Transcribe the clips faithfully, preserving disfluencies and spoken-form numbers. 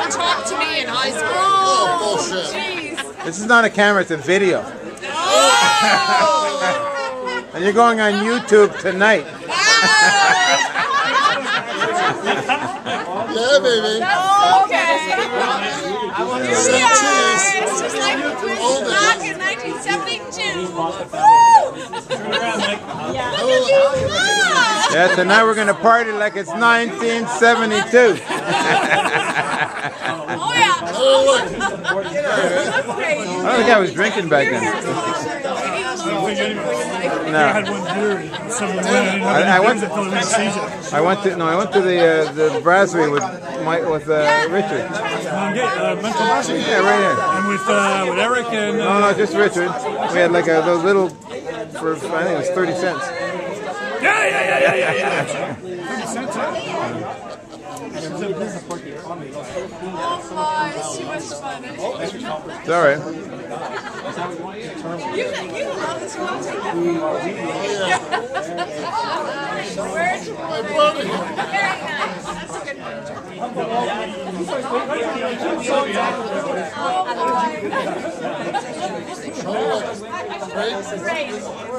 never talked to me in high school. Oh, bullshit. Jeez. This is not a camera, it's a video. Oh. And you're going on YouTube tonight. Yeah, baby. Oh, okay. Here we are. Cheers. It's just like back in nineteen seventy-two. Yeah, tonight we're going to party like it's nineteen seventy-two. Oh, yeah. Oh, look. I don't think I was drinking back then. No. I, I went. I went to no. I went to the uh, the brasserie with my with uh, Richard. Uh, mental brasserie? Yeah, right here. And with uh, with Eric and. Uh, No, no, just Richard. We had like a those little for I think it was thirty cents. Yeah, yeah, yeah, yeah, yeah, yeah. thirty cents. Huh? Oh, my. It's too much fun. It's all right. You, you love this one. Take that. Where'd you put it? Very nice. That's a good one. Great.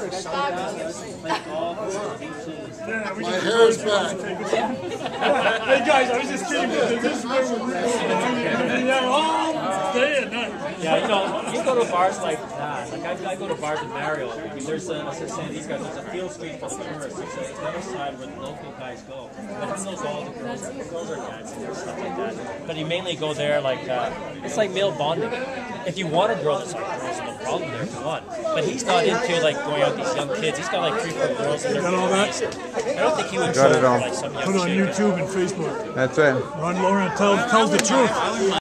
My hair is back. Hey guys, I was just kidding. This is where we're all day and night. Yeah, you know, you go to bars like that. Like I, I go to bars in Mario. There's a, as I was saying, these guys, there's a field street for tourists. It's the other side where the local guys go. But he knows all the girls. The girls are dancing or stuff like that. But you mainly go there like, uh, it's like male bonding. If you want a girl that's like girls, no problem there if you want. But he's not into like going out with these young kids. He's got like three, four girls. And Got all that? I don't think he would Got it go all. for like some young Put it on chick. YouTube and Facebook. That's it. Ron Lauren tells, tells the truth.